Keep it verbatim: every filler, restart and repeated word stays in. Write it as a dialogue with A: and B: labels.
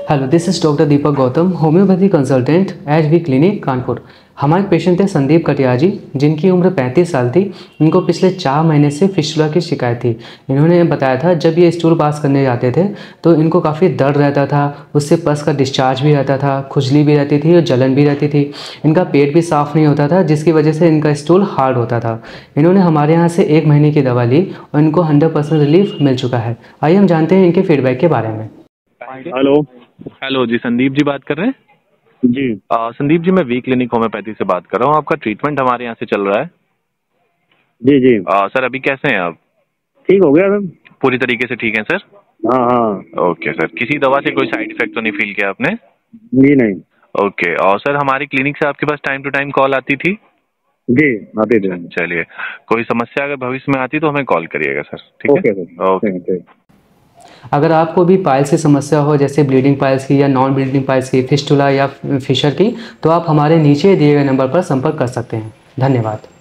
A: Hello, this is doctor Deepak Gautam, homeopathy consultant H V clinic Kanpur. हमारे patient थे संदीप कटियार जी, जिनकी उम्र पैंतीस साल थी। इनको पिछले चार महीने से फिस्टुला की शिकायत थी। इन्होंने बताया था जब ये स्टूल पास करने जाते थे तो इनको काफ़ी दर्द रहता था, उससे पस का डिस्चार्ज भी रहता था, खुजली भी रहती थी और जलन भी रहती थी। इनका पेट भी साफ़ नहीं होता था, जिसकी वजह से इनका स्टूल हार्ड होता था। इन्होंने हमारे यहाँ से एक महीने की दवा ली और इनको हंड्रेड परसेंट रिलीफ मिल चुका है। आइए हम जानते हैं इनके फीडबैक के बारे में।
B: हेलो
C: हेलो जी, संदीप जी बात कर रहे हैं?
B: जी
C: आ, संदीप जी, मैं वी क्लिनिक होम्योपैथी से बात कर रहा हूँ। आपका ट्रीटमेंट हमारे यहाँ से चल रहा है।
B: जी जी
C: आ, सर अभी कैसे हैं आप?
B: ठीक हो गया सर।
C: पूरी तरीके से ठीक हैं सर?
B: हाँ हाँ
C: ओके सर, किसी दवा से कोई साइड इफेक्ट तो नहीं फील किया आपने?
B: जी नहीं
C: ओके, और सर हमारी क्लिनिक से आपके पास टाइम टू टाइम कॉल आती थी?
B: जी आते थे।
C: चलिए, कोई समस्या अगर भविष्य में आती तो हमें कॉल करिएगा सर, ठीक है?
B: Okay sir okay.
A: अगर आपको भी पाइल्स की समस्या हो, जैसे ब्लीडिंग पाइल्स की या नॉन ब्लीडिंग पाइल्स की, फिस्टुला या फिशर की, तो आप हमारे नीचे दिए गए नंबर पर संपर्क कर सकते हैं। धन्यवाद।